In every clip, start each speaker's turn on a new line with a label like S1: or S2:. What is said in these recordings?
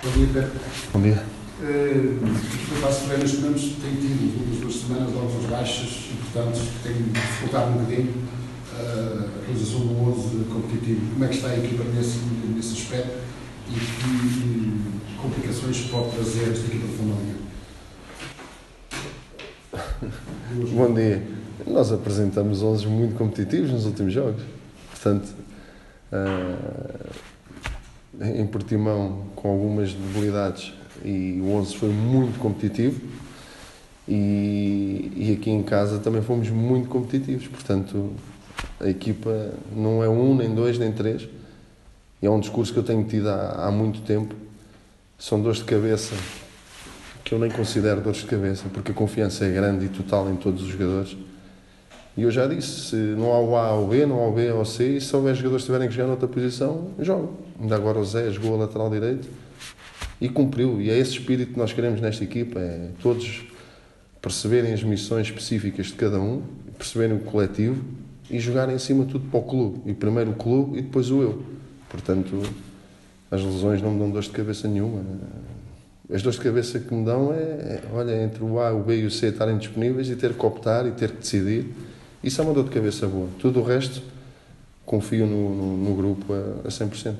S1: Bom dia, Pedro.
S2: Bom dia.
S1: O Paços de Ferreira neste momento tem tido, nas últimas 2 semanas, algumas baixas importantes que têm dificultado um bocadinho a realização do 11 competitivo. Como é que está a equipa nesse aspecto e que complicações pode trazer esta equipa de Famalicão?
S2: Bom dia. Nós apresentamos 11 muito competitivos nos últimos jogos. Portanto, em Portimão, com algumas debilidades, e o 11 foi muito competitivo. E aqui em casa também fomos muito competitivos. Portanto, a equipa não é 1, nem 2, nem 3. E é um discurso que eu tenho tido há muito tempo. São dores de cabeça que eu nem considero dores de cabeça, porque a confiança é grande e total em todos os jogadores. E eu já disse, se não há o A ou o B, não há o B ou o C, e se houver jogadores que tiverem que jogar noutra posição, jogam. Ainda agora o Zé jogou a lateral direito e cumpriu. E é esse espírito que nós queremos nesta equipa, é todos perceberem as missões específicas de cada um, perceberem o coletivo e jogarem acima de tudo para o clube. E primeiro o clube e depois o eu. Portanto, as lesões não me dão dores de cabeça nenhuma. As dores de cabeça que me dão olha, entre o A, o B e o C estarem disponíveis e ter que optar e ter que decidir. Isso é uma dor de cabeça boa. Tudo o resto, confio no grupo a 100%.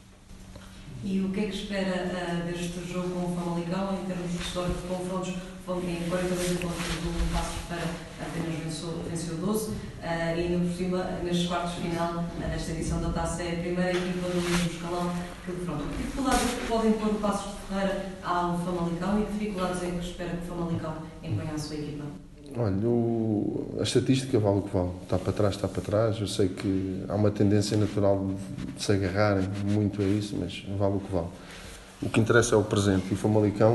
S3: E o que é que espera deste jogo com o Famalicão em termos de história de confrontos? Em 42 encontros do Paços de Ferreira apenas venceu 12 e ainda por cima, nestes quartos de final desta edição da Taça, é a primeira equipa do mesmo escalão que defronta. Que dificuldades podem pôr o Paços de Ferreira ao Famalicão e que dificuldades é que espera que o Famalicão imponha à sua equipa?
S2: Olha, a estatística vale o que vale. Está para trás, está para trás. Eu sei que há uma tendência natural de se agarrarem muito a isso, mas vale o que vale. O que interessa é o presente. E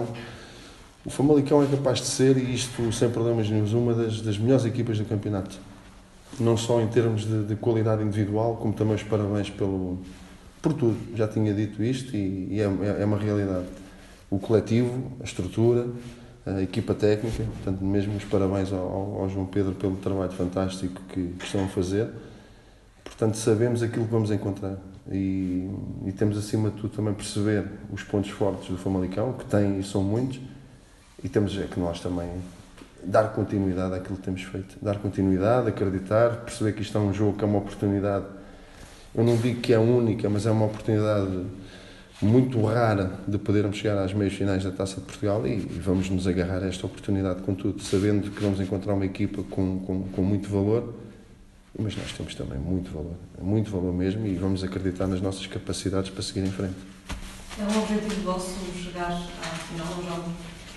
S2: o Famalicão é capaz de ser, e isto sem problemas nenhum, uma das melhores equipas do campeonato. Não só em termos de qualidade individual, como também os parabéns por tudo. Já tinha dito isto e é uma realidade. O coletivo, a estrutura, a equipa técnica, portanto, mesmo os parabéns ao João Pedro pelo trabalho fantástico que estão a fazer. Portanto, sabemos aquilo que vamos encontrar e temos, acima de tudo, também perceber os pontos fortes do Famalicão, que tem e são muitos, e temos que nós também dar continuidade àquilo que temos feito. Dar continuidade, acreditar, perceber que isto é um jogo que é uma oportunidade. Eu não digo que é única, mas é uma oportunidade muito rara de podermos chegar às meias finais da Taça de Portugal e vamos nos agarrar a esta oportunidade com tudo, sabendo que vamos encontrar uma equipa com muito valor, mas nós temos também muito valor mesmo, e vamos acreditar nas nossas capacidades para seguir em frente.
S3: É um objetivo vosso chegar à final do jogo?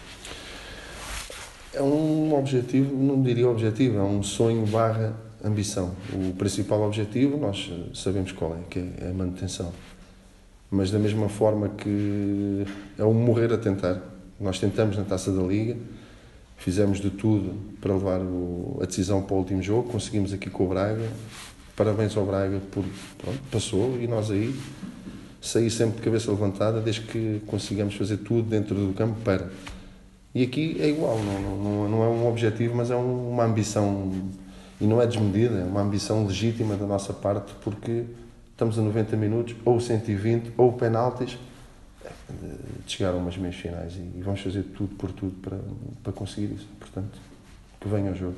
S2: É um objetivo, não diria objetivo, é um sonho / ambição. O principal objetivo nós sabemos qual é, que é a manutenção. Mas da mesma forma que é um morrer a tentar. Nós tentamos na Taça da Liga, fizemos de tudo para levar a decisão para o último jogo, conseguimos aqui com o Braga. Parabéns ao Braga por passou, e nós aí saí sempre de cabeça levantada desde que consigamos fazer tudo dentro do campo para. E aqui é igual, não é um objetivo, mas é uma ambição, e não é desmedida, é uma ambição legítima da nossa parte, porque estamos a 90 minutos, ou 120, ou penaltis, de chegar a umas meias finais, e vamos fazer tudo por tudo para conseguir isso. Portanto, que venha o jogo.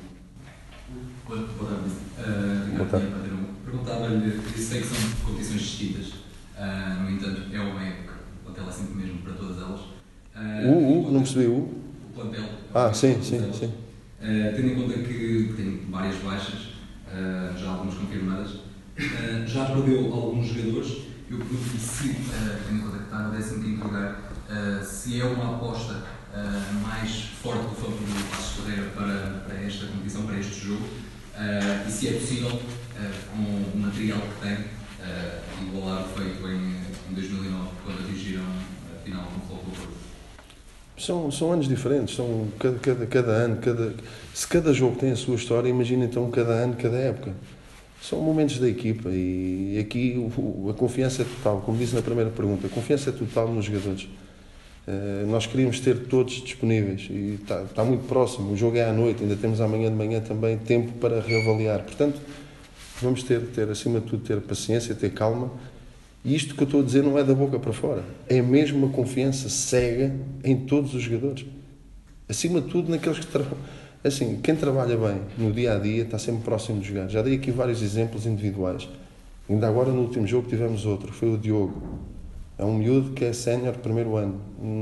S4: Boa tarde. Perguntava-lhe, sei que são competições distintas, no entanto, é uma época, o plantel é sempre mesmo para todas elas.
S2: Não percebi o
S4: plantel.
S2: Sim.
S4: Tendo em conta que tem várias baixas, já algumas confirmadas, já perdeu alguns jogadores. Eu pergunto-lhe se, tendo em conta que está no 15º lugar, se é uma aposta mais forte do Paços de Ferreira para esta competição, para este jogo, e se é possível, com o material que tem, igualar o feito em 2009, quando atingiram a final com o Futebol Clube do Porto.
S2: São anos diferentes, são cada ano, se cada jogo tem a sua história, imagina então cada ano, cada época. São momentos da equipa, e aqui a confiança é total, como disse na primeira pergunta, a confiança é total nos jogadores. Nós queríamos ter todos disponíveis e está muito próximo, o jogo é à noite, ainda temos amanhã de manhã também tempo para reavaliar. Portanto, vamos ter acima de tudo, ter paciência, ter calma E isto que eu estou a dizer não é da boca para fora. É mesmo uma confiança cega em todos os jogadores. Acima de tudo, naqueles que trabalham. Assim, quem trabalha bem no dia-a-dia está sempre próximo de jogar. Já dei aqui vários exemplos individuais. Ainda agora, no último jogo, tivemos outro. Foi o Diogo. É um miúdo que é sénior primeiro ano.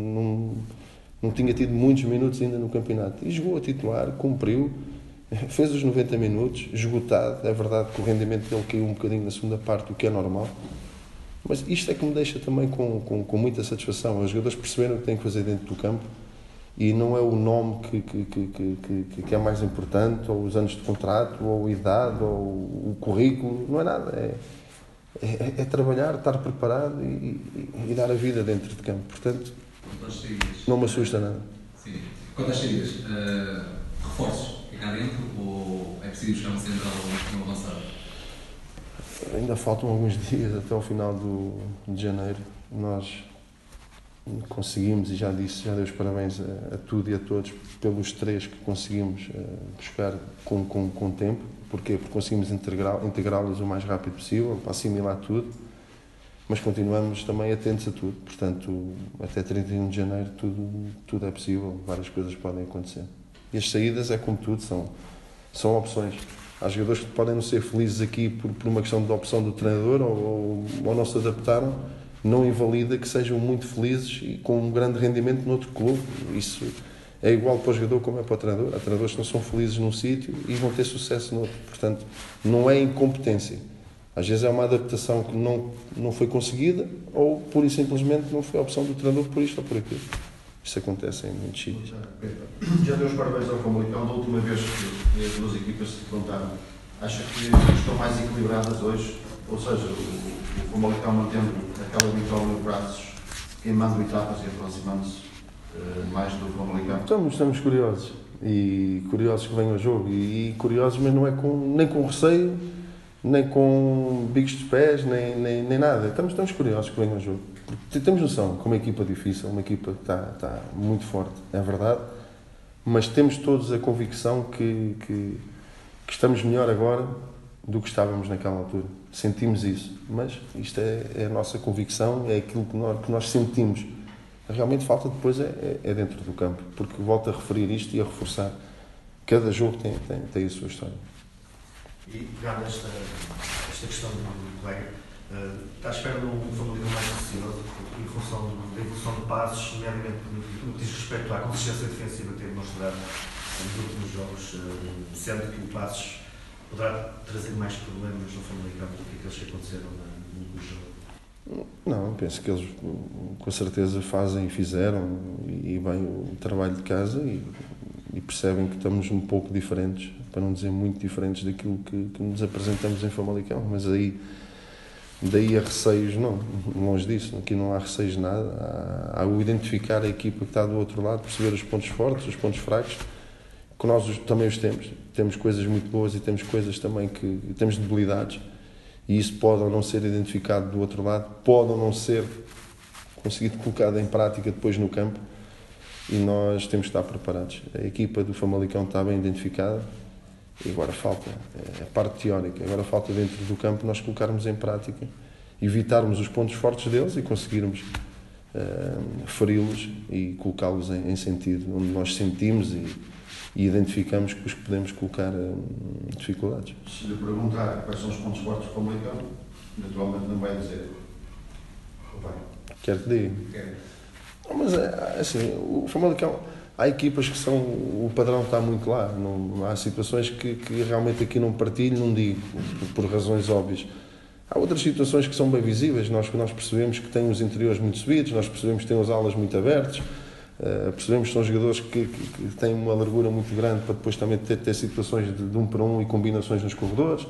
S2: Não tinha tido muitos minutos ainda no campeonato. E jogou a titular, cumpriu, fez os 90 minutos, esgotado. É verdade que o rendimento dele caiu um bocadinho na segunda parte, o que é normal. Mas isto é que me deixa também com muita satisfação. Os jogadores perceberam o que têm que fazer dentro do campo e não é o nome que é mais importante, ou os anos de contrato, ou a idade, ou o currículo. Não é nada. É trabalhar, estar preparado e dar a vida dentro de campo. Portanto, não me assusta nada.
S4: Sim. Quanto às saídas, reforços, ficar dentro ou é preciso buscar um central ou um avançado?
S2: Ainda faltam alguns dias até ao final de janeiro. Nós conseguimos, e já disse, já dei os parabéns a tudo e a todos pelos 3 que conseguimos buscar com tempo. Porquê? Porque conseguimos integrá-los o mais rápido possível, para assimilar tudo, mas continuamos também atentos a tudo. Portanto, até 31 de janeiro tudo é possível, várias coisas podem acontecer. E as saídas, é como tudo, são opções. Há jogadores que podem não ser felizes aqui por uma questão de opção do treinador ou não se adaptaram, não invalida que sejam muito felizes e com um grande rendimento noutro clube. Isso é igual para o jogador como é para o treinador. Há treinadores que não são felizes num sítio e vão ter sucesso noutro. Portanto, não é incompetência. Às vezes é uma adaptação que não foi conseguida ou, pura e simplesmente, não foi a opção do treinador por isto ou por aquilo. Isso acontece em muitos sítios.
S5: Já deu os parabéns ao Famalicão. Da última vez que as 2 equipas se defrontaram, acha que estão mais equilibradas hoje? Ou seja, o Famalicão mantendo aquela vitória no braços, queimando etapas e aproximando-se mais do Famalicão?
S2: Estamos curiosos. E curiosos que venham ao jogo. E curiosos, mas não é nem com receio, nem com bicos de pés, nem nada. Estamos curiosos que venham ao jogo. Porque temos noção que uma equipa difícil, uma equipa que está muito forte, é verdade, mas temos todos a convicção que estamos melhor agora do que estávamos naquela altura. Sentimos isso, mas isto é a nossa convicção, é aquilo que nós sentimos. Realmente falta depois é dentro do campo, porque volto a referir isto e a reforçar. Cada jogo tem a sua história.
S5: E pegando esta questão do colega, está à espera de um Famalicão mais possível em função da evolução de passos, nomeadamente no que diz respeito à consistência defensiva que tem demonstrado nos últimos jogos, sendo que o Passos poderá trazer mais problemas no Famalicão do que aqueles que aconteceram no último jogo?
S2: Não, penso que eles com certeza fazem e fizeram e bem o trabalho de casa e percebem que estamos um pouco diferentes, para não dizer muito diferentes daquilo que nos apresentamos em Famalicão, mas daí a receios, não, longe disso, aqui não há receios de nada, há o identificar a equipa que está do outro lado, perceber os pontos fortes, os pontos fracos, que nós também os temos coisas muito boas e temos coisas também que temos debilidades, e isso pode ou não ser identificado do outro lado, pode ou não ser conseguido colocado em prática depois no campo, e nós temos que estar preparados. A equipa do Famalicão está bem identificada, e agora falta a parte teórica, agora falta dentro do campo nós colocarmos em prática, evitarmos os pontos fortes deles e conseguirmos feri-los e colocá-los em sentido, onde nós sentimos e identificamos que os podemos colocar dificuldades.
S5: Se lhe perguntar quais são os pontos fortes do Famalicão, naturalmente não vai dizer.
S2: Quero que diga. Mas, assim, o Famalicão, há equipas que são, o padrão está muito lá, não, há situações que realmente aqui não partilho, não digo, por razões óbvias. Há outras situações que são bem visíveis, nós percebemos que têm os interiores muito subidos, nós percebemos que têm os alas muito abertos, percebemos que são jogadores que têm uma largura muito grande para depois também ter situações de 1 para 1 e combinações nos corredores.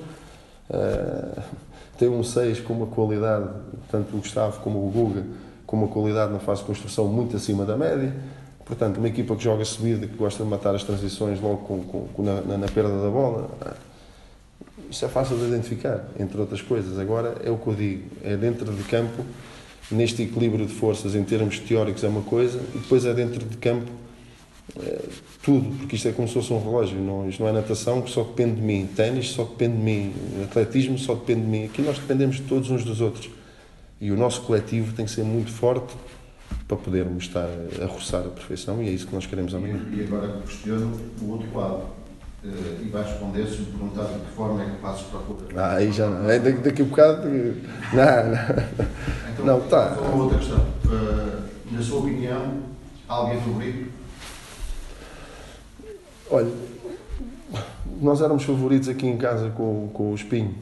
S2: Tem um 6 com uma qualidade, tanto o Gustavo como o Guga, com uma qualidade na fase de construção muito acima da média. Portanto, uma equipa que joga subida, que gosta de matar as transições logo na perda da bola, isso é fácil de identificar, entre outras coisas. Agora, é o que eu digo, é dentro de campo, neste equilíbrio de forças, em termos teóricos é uma coisa, e depois é dentro de campo tudo, porque isto é como se fosse um relógio, isto não é natação que só depende de mim, ténis só depende de mim, atletismo só depende de mim. Aqui nós dependemos de todos uns dos outros. E o nosso coletivo tem que ser muito forte para podermos estar a roçar a perfeição, e é isso que nós queremos amanhã.
S6: E agora questiono o outro quadro. E vai responder se me perguntar de que forma é que Passos procura.
S2: Aí já não. Daqui a bocado. Não.
S6: Então,
S2: Não, tá.
S6: uma outra questão. Na sua opinião, há alguém favorito?
S2: Olha, nós éramos favoritos aqui em casa com o Espinho.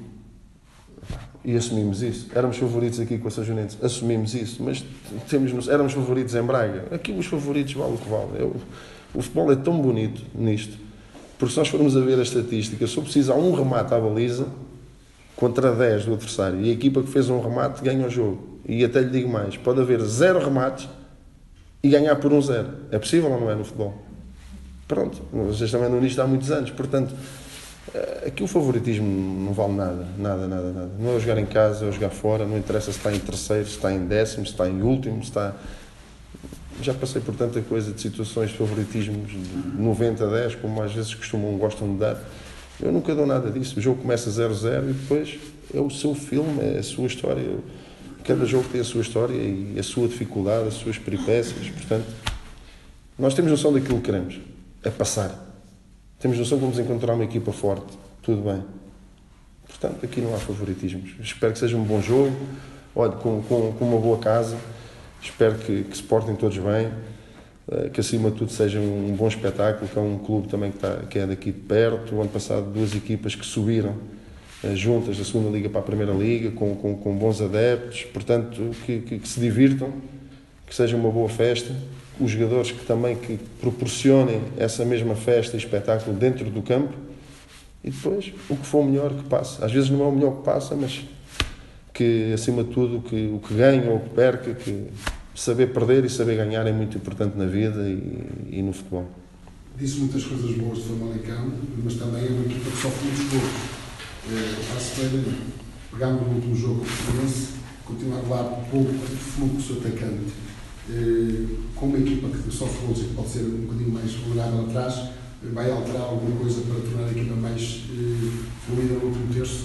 S2: E assumimos isso. Éramos favoritos aqui com a São Joanense. Assumimos isso. Mas éramos favoritos em Braga. Aqui os favoritos vale o que vale. O futebol é tão bonito nisto. Porque se nós formos a ver a estatística, só precisa um remate à baliza contra 10 do adversário. E a equipa que fez um remate ganha o jogo. E até lhe digo mais, pode haver 0 remates e ganhar por 1-0. É possível ou não é no futebol? Pronto, vocês também andam nisto há muitos anos. Portanto, aqui o favoritismo não vale nada. Nada. Não é jogar em casa, é jogar fora. Não interessa se está em terceiro, se está em décimo, se está em último, se está... Já passei por tanta coisa de situações de favoritismos de 90-10, como às vezes gostam de dar. Eu nunca dou nada disso. O jogo começa 0-0 e depois é o seu filme, é a sua história. Cada jogo tem a sua história e a sua dificuldade, as suas peripécias. Portanto, nós temos noção daquilo que queremos. É passar. Temos noção que vamos encontrar uma equipa forte. Tudo bem. Portanto, aqui não há favoritismos. Espero que seja um bom jogo. Olha, com uma boa casa. Espero que se portem todos bem, que acima de tudo seja um bom espetáculo, que é um clube também que é daqui de perto. O ano passado 2 equipas que subiram juntas da segunda Liga para a Primeira Liga, com bons adeptos, portanto que se divirtam, que seja uma boa festa. Os jogadores que proporcionem essa mesma festa e espetáculo dentro do campo, e depois o que for o melhor que passe. Às vezes não é o melhor que passa, mas que acima de tudo o que ganha ou o que perca, que saber perder e saber ganhar é muito importante na vida e no futebol.
S1: Disse muitas coisas boas de Famalicão, mas também é uma equipa que sofre muitos gols. A Ferreira, pegámos no último jogo com o Portimonense, continua a levar pouco fluxo atacante. Com uma equipa que sofre gols e que pode ser um bocadinho mais vulnerável atrás, vai alterar alguma coisa para tornar a equipa mais fluida no último terço?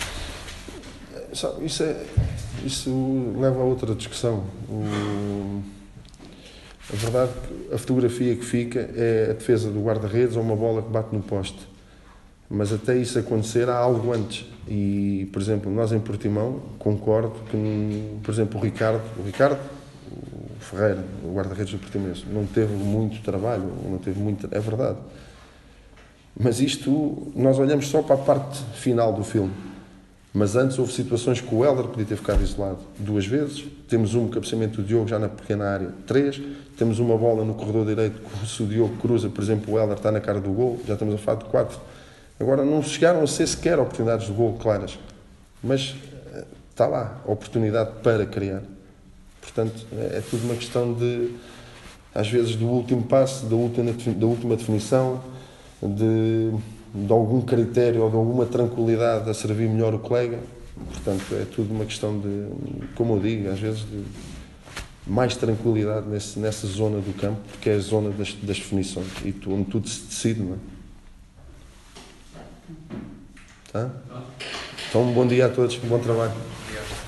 S2: Isso leva a outra discussão. A verdade é que a fotografia que fica é a defesa do guarda-redes ou uma bola que bate no poste. Mas até isso acontecer há algo antes. E, por exemplo, nós em Portimão, concordo que, por exemplo, o Ricardo Ferreira, o guarda-redes do Portimonense, não teve muito trabalho, é verdade. Mas isto, nós olhamos só para a parte final do filme. Mas antes houve situações que o Hélder podia ter ficado isolado 2 vezes. Temos um cabeceamento do Diogo já na pequena área, 3. Temos uma bola no corredor direito que se o Diogo cruza, por exemplo, o Hélder está na cara do gol. Já estamos a falar de 4. Agora não chegaram a ser sequer oportunidades de gol claras. Mas está lá a oportunidade para criar. Portanto, é tudo uma questão de, às vezes, do último passo, da última definição, de algum critério ou de alguma tranquilidade a servir melhor o colega. Portanto, é tudo uma questão de, como eu digo, às vezes de mais tranquilidade nessa zona do campo, porque é a zona das definições e onde tudo se decide, não é? Tá? Então, um bom dia a todos, um bom trabalho.